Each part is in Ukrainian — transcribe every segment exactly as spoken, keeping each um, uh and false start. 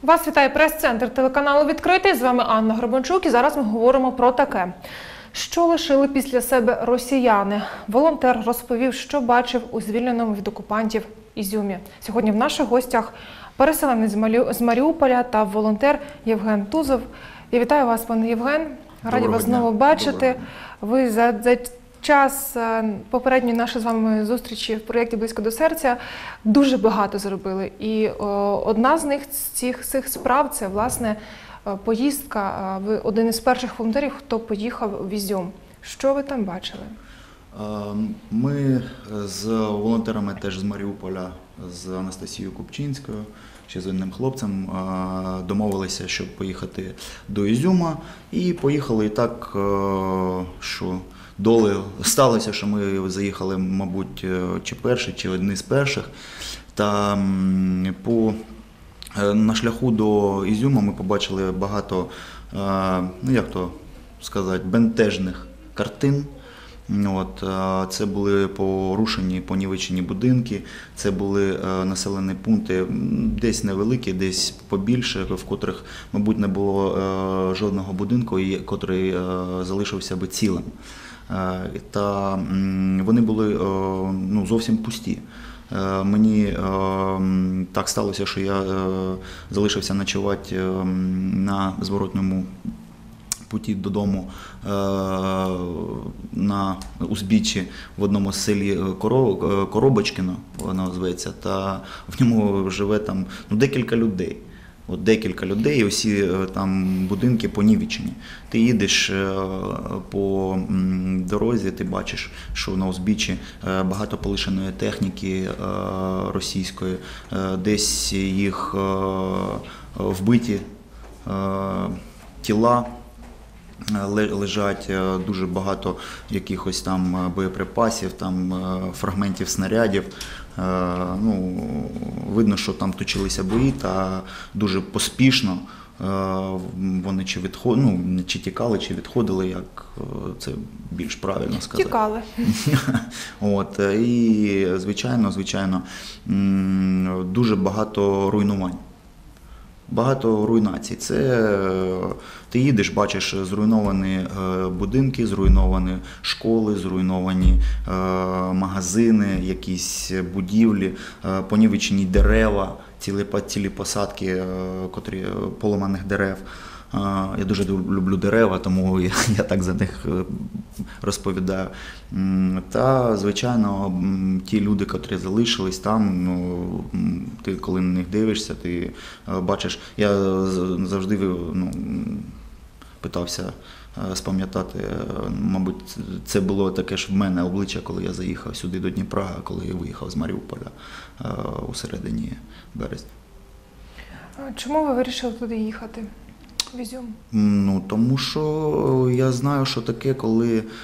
Вас вітає прес-центр телеканалу «Відкритий». З вами Анна Гребенчук і зараз ми говоримо про таке. Що лишили після себе росіяни? Волонтер розповів, що бачив у звільненому від окупантів Ізюмі. Сьогодні в наших гостях переселенець з Маріуполя та волонтер Євген Тузов. Я вітаю вас, пане Євген. Раді вас знову бачити. Ви за, за час попередньої нашої з вами зустрічі в проєкті «Близько до серця» дуже багато зробили. І о, одна з них, з цих, цих справ, це, власне, поїздка. Ви один із перших волонтерів, хто поїхав в Ізюм. Що ви там бачили? Ми з волонтерами теж з Маріуполя, з Анастасією Купчинською, ще з одним хлопцем, домовилися, щоб поїхати до Ізюма. І поїхали і так, що долею сталося, що ми заїхали, мабуть, чи перші, чи одні з перших. Та по на шляху до Ізюма ми побачили багато, ну як то сказати, бентежних картин. От, це були порушені, понівечені будинки, це були населені пункти, десь невеликі, десь побільше, в котрих, мабуть, не було жодного будинку, який залишився би цілим. Та вони були ну, зовсім пусті. Мені так сталося, що я залишився ночувати на зворотньому путі додому на узбіччі в одному селі Коробочкино, воно зветься, та в ньому живе там ну, декілька людей. От декілька людей, і усі там будинки понівечені. Ти їдеш по дорозі, ти бачиш, що на узбіччі багато полишеної техніки російської, десь їх вбиті тіла лежать, дуже багато якихось там боєприпасів, там фрагментів снарядів. Ну, видно, що там точилися бої, та дуже поспішно вони чи відходили, ну, чи тікали, чи відходили, як це більш правильно сказати. Тікали. От, і, звичайно, звичайно, дуже багато руйнувань. Багато руйнацій. Це ти їдеш, бачиш зруйновані будинки, зруйновані школи, зруйновані магазини, якісь будівлі, понівечені дерева, цілі, цілі посадки, котрі поламаних дерев. Я дуже люблю дерева, тому я, я так за них розповідаю. Та, звичайно, ті люди, які залишились там, ну, ти коли на них дивишся, ти бачиш, я завжди ну, питався спам'ятати, мабуть, це було таке ж в мене обличчя, коли я заїхав сюди до Дніпра, коли я виїхав з Маріуполя у середині березня. Чому ви вирішили туди їхати? Ізюм? Ну, тому що я знаю, що таке, коли е,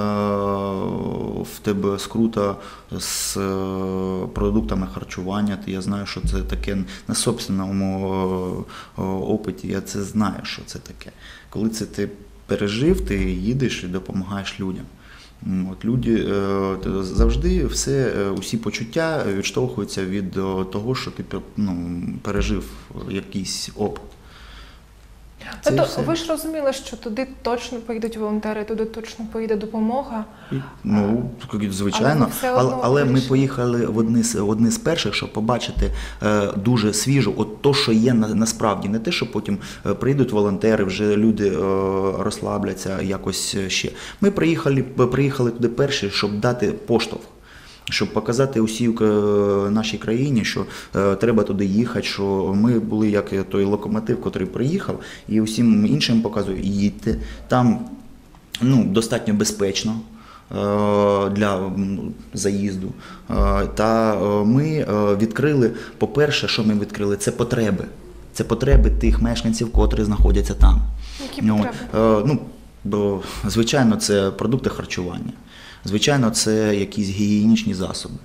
в тебе скрута з е, продуктами харчування, я знаю, що це таке на собственному е, опиті, я це знаю, що це таке. Коли це ти пережив, ти їдеш і допомагаєш людям. От люди е, завжди все, усі почуття відштовхуються від того, що ти ну, пережив якийсь опит. Тобто ви ж розуміли, що туди точно поїдуть волонтери, туди точно поїде допомога? Ну, звичайно, але, але, але ми поїхали в одні, в одні з перших, щоб побачити е, дуже свіжу, от то, що є на, насправді, не те, що потім е, прийдуть волонтери, вже люди е, розслабляться якось ще. Ми приїхали, приїхали туди перші, щоб дати поштовх. Щоб показати усій нашій країні, що е, треба туди їхати, що ми були як той локомотив, який приїхав, і усім іншим показує, їдьте. Там ну, достатньо безпечно е, для ну, заїзду. Е, та е, ми е, відкрили, по-перше, що ми відкрили, це потреби. Це потреби тих мешканців, котрі знаходяться там. Які ну, потреби? Е, ну, бо, звичайно, це продукти харчування. Звичайно, це якісь гігієнічні засоби,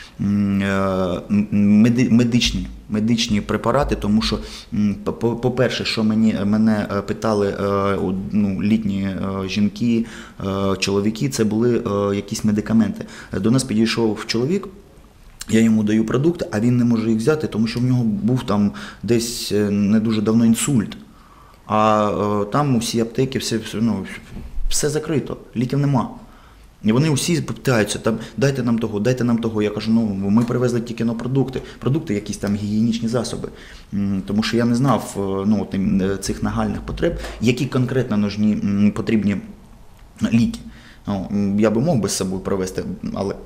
медичні, медичні препарати, тому що, по-перше, що мені, мене питали ну, літні жінки, чоловіки, це були якісь медикаменти. До нас підійшов чоловік, Я йому даю продукти, а він не може їх взяти, тому що в нього був там десь не дуже давно інсульт. А е, там усі аптеки, все, все, ну, все закрито, ліків нема. І вони усі питаються, там, дайте нам того, дайте нам того. Я кажу, ну ми привезли тільки на продукти, продукти, якісь там гігієнічні засоби. М, Тому що я не знав е, ну, тим, е, цих нагальних потреб, які конкретно нужні, м, потрібні ліки. Ну, м, я би мог би з собою привезти, але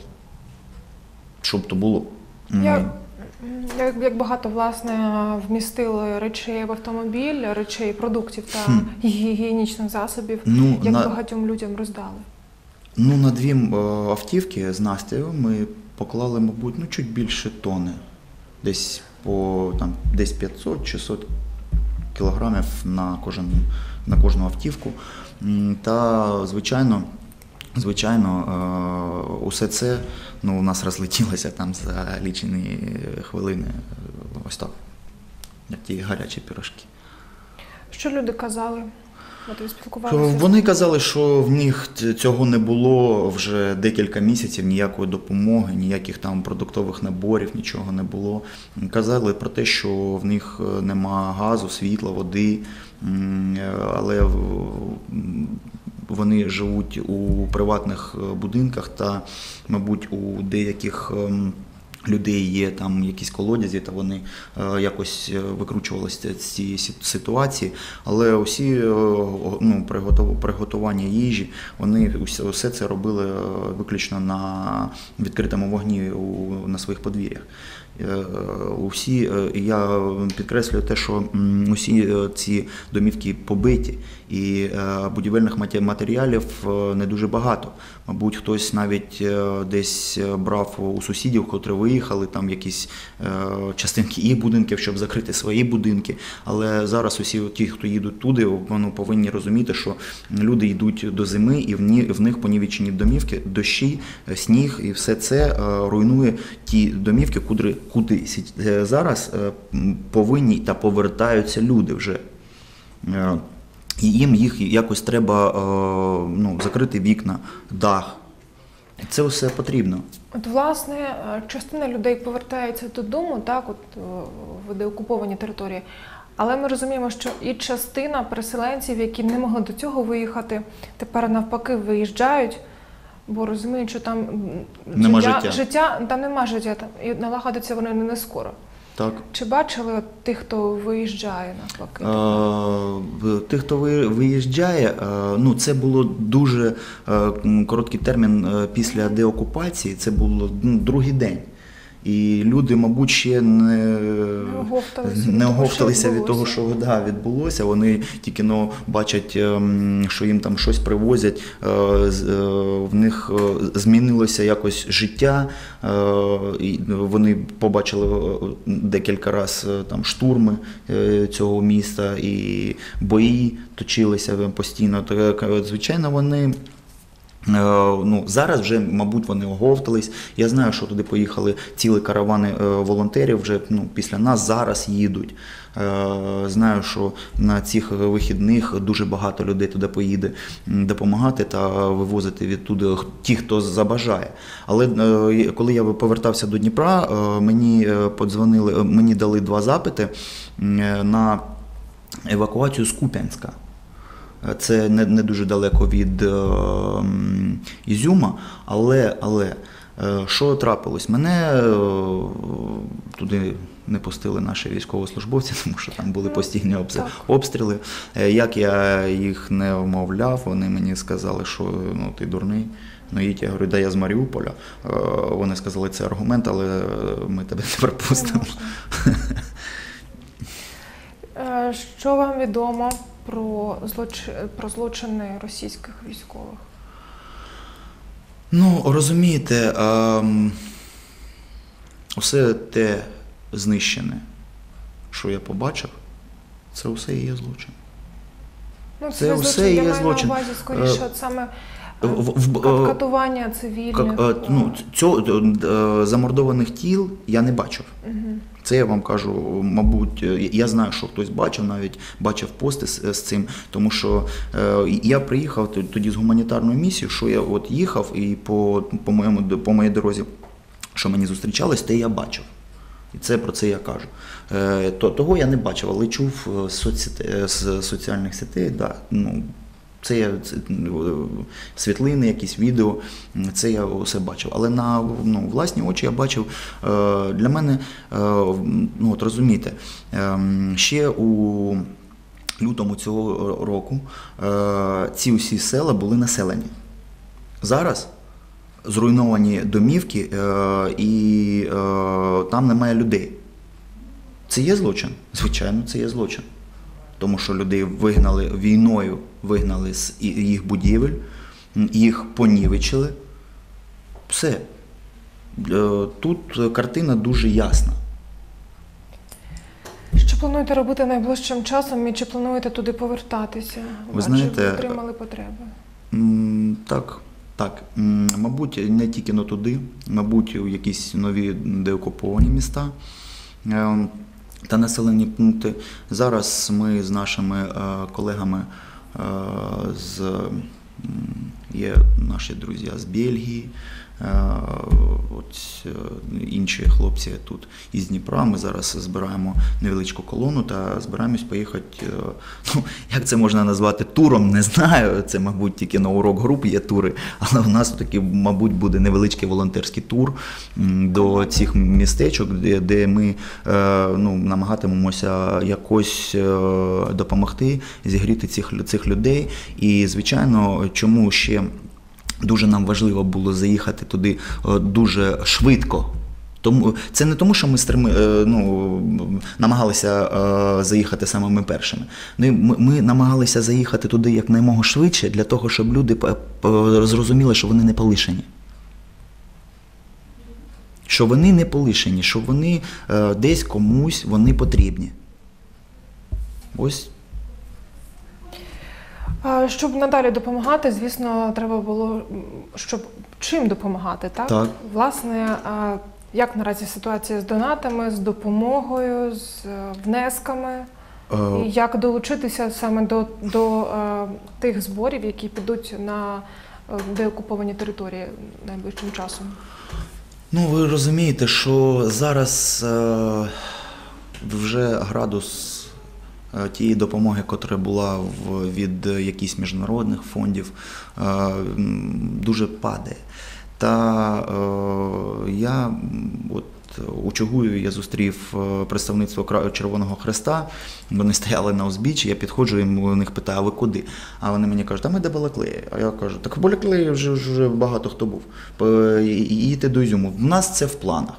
щоб то було. М, Я, як, як багато, власне, вмістили речей в автомобіль, речей, продуктів та Хм. гігієнічних засобів, Ну, як на- багатьом людям роздали? Ну, на дві е, автівки з Настею ми поклали, мабуть, ну, чуть більше тони. Десь по там, десь п'ятсот-шістсот кілограмів на, кожен, на кожну автівку. М, Та, звичайно, звичайно, е, усе це ну, у нас розлетілося там за лічені хвилини. Ось так, як ті гарячі пірожки. Що люди казали? От ви спілкувалися? Вони казали, що в них цього не було вже декілька місяців, ніякої допомоги, ніяких там продуктових наборів, нічого не було. Казали про те, що в них нема газу, світла, води, м, але м, вони живуть у приватних будинках та, мабуть, у деяких ем, людей є там якісь колодязі, та вони е, якось викручувалися з цієї сі- ситуації, але усі е, ну, приготов- приготування їжі, вони усе, усе це робили е, виключно на відкритому вогні у, на своїх подвір'ях. Е, Усі, е, я підкреслюю те, що м, усі е, ці домівки побиті, і е, будівельних мате- матеріалів е, не дуже багато. Мабуть, хтось навіть е, десь брав у сусідів, котрі виїхали, там якісь е, частинки їх будинків, щоб закрити свої будинки. Але зараз усі ті, хто їдуть туди, вони повинні розуміти, що люди йдуть до зими, і в ні- в них понівечені домівки, дощі, е, сніг, і все це е, руйнує ті домівки, куди, куди сі- е, зараз е, м, повинні та повертаються люди вже. Е, І їм їх якось треба е, ну, закрити вікна, дах. Це все потрібно. От, власне, е, частина людей повертається додому, так, от е, в деокуповані території. Але ми розуміємо, що і частина переселенців, які не могли до цього виїхати, тепер навпаки виїжджають, бо розуміють, що там м, Нема життя, життя. життя, там нема життя, там, і налагодиться вони не скоро. Так. Чи бачили от тих, хто виїжджає навпаки? Е, Тих, хто ви- виїжджає, е, ну це було дуже е, м, короткий термін е, після деокупації, це було ну, другий день. І люди, мабуть, ще не, оговталися від не того, оговталися що від того, відбулося. що да, відбулося. Вони тільки ну, бачать, ем, що їм там щось привозять, е, з- е, в них е, змінилося якось життя. е, і Вони побачили е, декілька разів там штурми е, цього міста, і бої точилися постійно. Так, е, звичайно, вони. Е, Ну, зараз вже, мабуть, вони оговтались. Я знаю, що туди поїхали цілі каравани е, волонтерів, вже ну, після нас зараз їдуть. Е, Знаю, що на цих вихідних дуже багато людей туди поїде м, допомагати та вивозити відтуди ті, хто забажає. Але е, коли я повертався до Дніпра, е, мені е, подзвонили, е, мені дали два запити м, е, на евакуацію з Куп'янська. Це не, не дуже далеко від е, м, Ізюма, але, але е, що трапилось? Мене е, туди не пустили наші військовослужбовці, тому що там були постійні обс- Так. обстріли. Е, Як я їх не вмовляв, вони мені сказали, що ну, ти дурний. Ну, їдь, я говорю, да я з Маріуполя. Е, Вони сказали, це аргумент, але ми тебе не Не пропустимо. можна. Е, Що вам відомо про, злоч... про злочини російських військових? Ну, розумієте, ем, усе те знищене, що я побачив, це все і є злочин. Ну, Це ви все злочин, я є маю злочин. на увазі скоріше Е, от саме В- в- кат- е, катування цивільних. Как, е, ну, цього е, замордованих тіл я не бачив. Мгм. Це я вам кажу, мабуть, е, я знаю, що хтось бачив, навіть бачив пости з, з цим, тому що е, я приїхав т- тоді з гуманітарною місією, що я от їхав і по, по, моєму, по моїй дорозі що мені зустрічалось, те я бачив. І це про це я кажу. Е, то, того я не бачив, але чув з, соцсете, з соціальних сетей, да, ну, це я це, світлини, якісь відео, це я все бачив. Але на ну, власні очі я бачив, е, для мене, е, ну от розумієте, е, ще у лютому цього року е, ці усі села були населені. Зараз зруйновані домівки е, і е, там немає людей. Це є злочин? Звичайно, це є злочин. Тому що людей вигнали війною, вигнали з їх будівель, їх понівечили. Все. Тут картина дуже ясна. Що плануєте робити найближчим часом і чи плануєте туди повертатися? Ви знаєте, чи ви отримали потреби? Так, так. Мабуть, не тільки на туди, мабуть, у якісь нові деокуповані міста та населені пункти. Зараз ми з нашими колегами, з, є наші друзі з Бельгії, от інші хлопці тут із Дніпра. Ми зараз збираємо невеличку колону та збираємось поїхати, ну, як це можна назвати, туром, не знаю, це, мабуть, тільки на урок груп є тури, але у нас такий, мабуть, буде невеличкий волонтерський тур до цих містечок, де, де ми ну, намагатимемося якось допомогти зігріти цих, цих людей. І, звичайно, чому ще дуже нам важливо було заїхати туди дуже швидко. Тому це не тому, що ми стрими, ну, намагалися заїхати самими першими. Ми, ми намагалися заїхати туди якнаймога швидше, для того, щоб люди зрозуміли, що вони не полишені. Що вони не полишені, що вони десь комусь вони потрібні. Ось. Щоб надалі допомагати, звісно, треба було, щоб чим допомагати, так? Так. Власне, як наразі ситуація з донатами, з допомогою, з внесками? Uh, і як долучитися саме до, до uh, тих зборів, які підуть на uh, деокуповані території найближчим часом? Ну, ви розумієте, що зараз uh, вже градус тієї допомоги, яка була від якихось міжнародних фондів, дуже падає. Та я от у Чугуєві я зустрів представництво Червоного Хреста, вони стояли на узбіччі, я підходжу, їм у них питаю, а ви куди? А вони мені кажуть, а ми до Балаклеї. А я кажу, так в Балаклеї вже, вже багато хто був. Їдьте до Ізюму. В нас це в планах.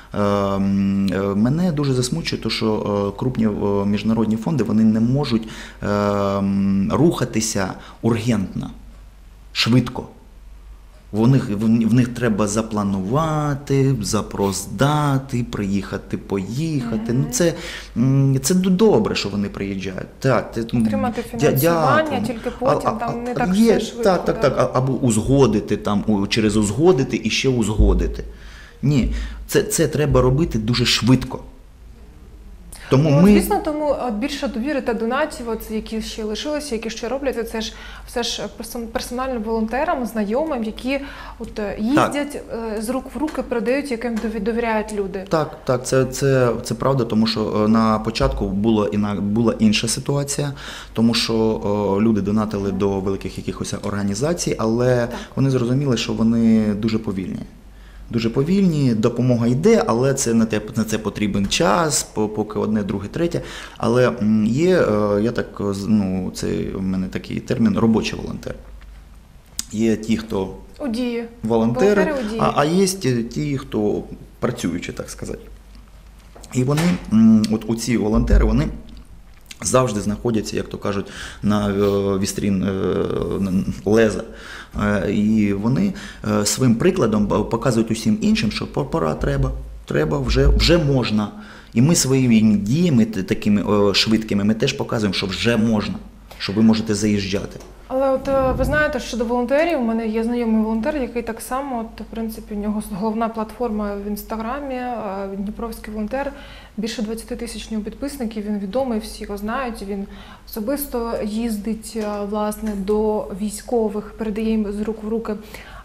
Мене дуже засмучує, те, що крупні міжнародні фонди вони не можуть рухатися ургентно, швидко. В них, в них треба запланувати, запрос дати, приїхати, поїхати. Mm-hmm. Ну, це, це добре, що вони приїжджають. Так, отримати фінансування, дя, тільки потім, а, там не так є, все швидко. Так, так, так, або узгодити, там, через узгодити і ще узгодити. Ні, це, це треба робити дуже швидко. Тому ну, ми... Звісно, тому більше довіри та донатів, от, які ще лишилися, які ще роблять, це ж все ж персональним волонтерам, знайомим, які от, їздять так. з рук в руки, передають, яким довіряють люди. Так, так, це, це, це правда, тому що на початку було, була інша ситуація, тому що о, люди донатили до великих якихось організацій, але так. вони зрозуміли, що вони дуже повільні. Дуже повільні, допомога йде, але це на, те, на це потрібен час, поки одне, друге, третє. Але є, я так, ну, це в мене такий термін, робочий волонтер. Є ті, хто удії. волонтери, волонтери удії. А, а є ті, хто працюючі, так сказати. І вони, от оці волонтери, вони завжди знаходяться, як то кажуть, на вістрін леза. І вони своїм прикладом показують усім іншим, що пора, треба, треба, вже, вже можна. І ми своїми діями такими швидкими, ми теж показуємо, що вже можна, що ви можете заїжджати. Але от ви знаєте, що до волонтерів, у мене є знайомий волонтер, який так само, от, в принципі, у нього головна платформа в Інстаграмі, Дніпровський волонтер, більше двадцять тисяч нього підписників, він відомий, всі його знають, він особисто їздить, власне, до військових, передає їм з рук в руки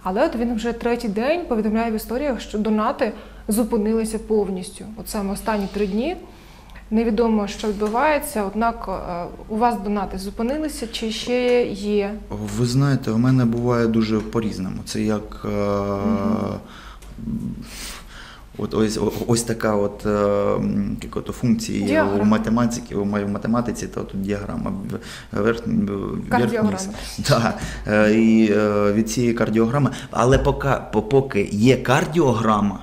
Але от він вже третій день повідомляє в історіях, що донати зупинилися повністю. От саме останні три дні. Невідомо, що відбувається, однак е, у вас донати зупинилися чи ще є? Ви знаєте, у мене буває дуже по-різному. Це як е, Мгм. от ось, ось така от, е, як от функція є Діаграма. у математиці, у ма- в математиці, то тут діаграма верх, Кардіограма. верх-низ. Да. Е, І е, від цієї кардіограми, але поки, по- поки є кардіограма,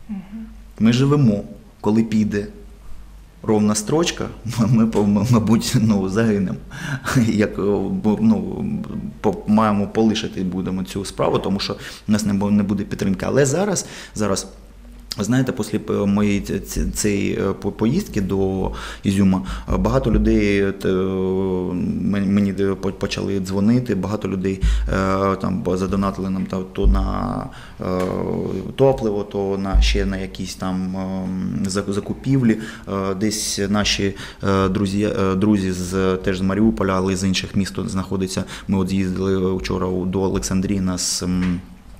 ми живемо, коли піде ровна строчка, ми, ми, мабуть, ну, загинемо. Як, ну, по- маємо полишити будемо цю справу, тому що в нас не бу- не буде підтримки. Але зараз, зараз ви знаєте, після моєї ці- ці- цієї по- поїздки до Ізюма багато людей е, мен- мені по- почали дзвонити, багато людей е, там задонатили нам та- то на е, топливо, то на ще на якісь там е, зак- закупівлі. Е, Десь наші е, друзі, е, друзі з теж з Маріуполя, але й з інших міст тут знаходяться. Ми от з'їздили вчора до Олександрії, нас м,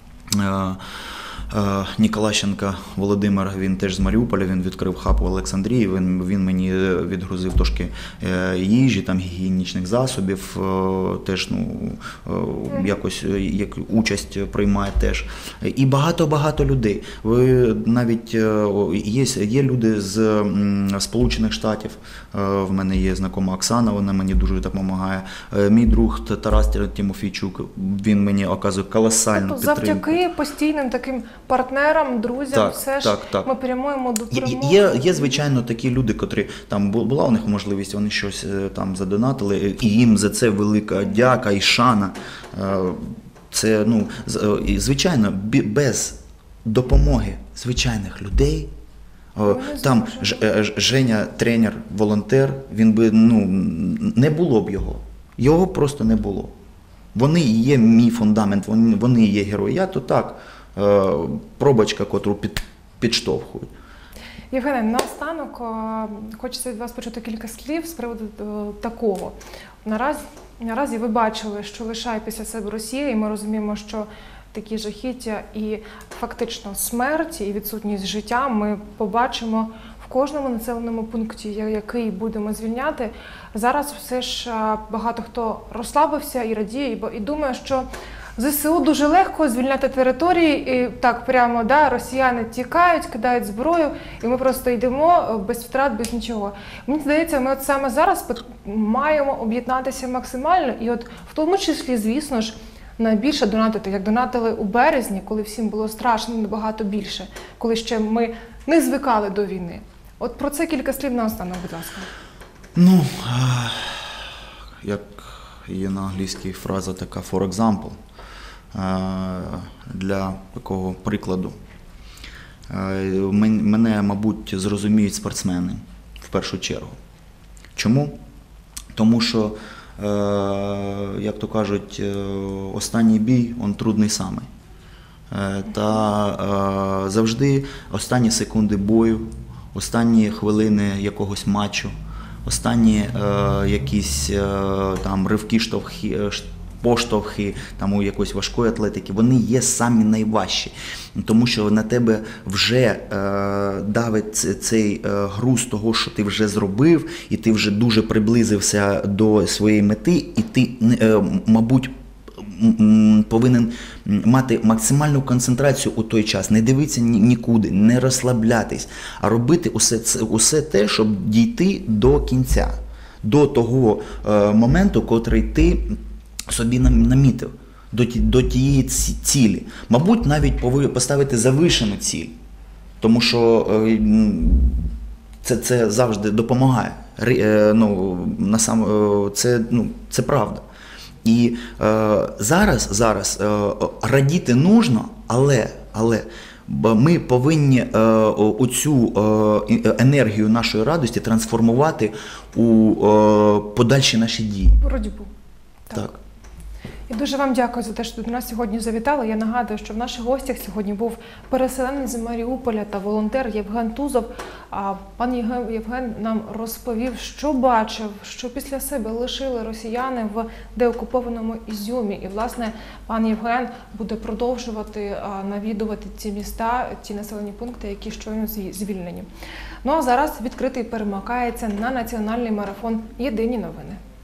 е, Е, Ніколащенка Володимир, він теж з Маріуполя, він відкрив хаб у Олександрії, він, він мені відгрузив трошки е, їжі, там, гігієнічних засобів, е, теж ну, е, якось е, як участь приймає теж. І багато-багато людей. Ви навіть е, є, є люди з м, Сполучених Штатів, е, в мене є знакома Оксана, вона мені дуже допомагає. Е, Мій друг Тарас Тимофійчук, він мені оказує колосальну Тобто підтримку. завдяки постійним таким партнерам, друзям, Так, все ж так, так. ми прямуємо до Є, перемоги. є, є, звичайно, такі люди, котрі там бу- була у них можливість, вони щось е, там задонатили, і їм за це велика дяка і шана. Е, Це, ну, з- е, і, звичайно, бі- без допомоги звичайних людей. е, не Там зможемо. Ж- е, Ж- Женя, тренер, волонтер, він би, ну, не було б його. Його просто не було. Вони і є мій фундамент, вони, вони і є герої. Я то так, е, пробочка, котру під, підштовхують. Євгене, наостанок е, хочеться від вас почути кілька слів з приводу е, такого. Наразі, наразі ви бачили, що лишає після себе Росія, і ми розуміємо, що такі жахіття і фактично смерть, і відсутність життя ми побачимо в кожному населеному пункті, я- який будемо звільняти. Зараз все ж е, багато хто розслабився і радіє, і бо- і думає, що ЗСУ дуже легко звільняти території, і так прямо, да, росіяни тікають, кидають зброю, і ми просто йдемо е, без втрат, без нічого. Мені здається, ми от саме зараз пот- маємо об'єднатися максимально, і от в тому числі, звісно ж, найбільше донатити, як донатили у березні, коли всім було страшно набагато більше, коли ще ми не звикали до війни. От про це кілька слів наостанок, будь ласка. Ну, е, як є на англійській фраза така for example, е, для такого прикладу. Е, мен- Мене, мабуть, зрозуміють спортсмени в першу чергу. Чому? Тому що, е, як то кажуть, е, останній бій, він трудний самий. Е, Та е, завжди останні секунди бою, останні хвилини якогось матчу, останні е, якісь е, там ривки, штовхи, е, ш- поштовхи там, у якоїсь важкої атлетики, вони є самі найважчі. Тому що на тебе вже е, давить ц- цей е, груз того, що ти вже зробив, і ти вже дуже приблизився до своєї мети, і ти, не- е, мабуть, м- м, повинен мати максимальну концентрацію у той час, не дивитися ні- нікуди, не розслаблятись, а робити усе, це, усе те, щоб дійти до кінця, до того е, моменту, котрий ти собі нам- намітив, до, ті- до тієї ці- цілі. Мабуть, навіть повинен поставити завишену ціль, тому що е, м, це, це завжди допомагає. Ри- е, ну, насам, е, це, ну, це правда. І е, зараз, зараз е, радіти нужно, але, але б- ми повинні е, оцю е, і- енергію нашої радості трансформувати у е, подальші наші дії. Боротьбу. Так. І дуже вам дякую за те, що до нас сьогодні завітали. Я нагадую, що в наших гостях сьогодні був переселенець з Маріуполя та волонтер Євген Тузов. А пан Євген- Євген нам розповів, що бачив, що після себе лишили росіяни в деокупованому Ізюмі. І, власне, пан Євген буде продовжувати а, навідувати ці міста, ті населені пункти, які щойно зві- звільнені. Ну а зараз відкритий перемикається на національний марафон «Єдині новини».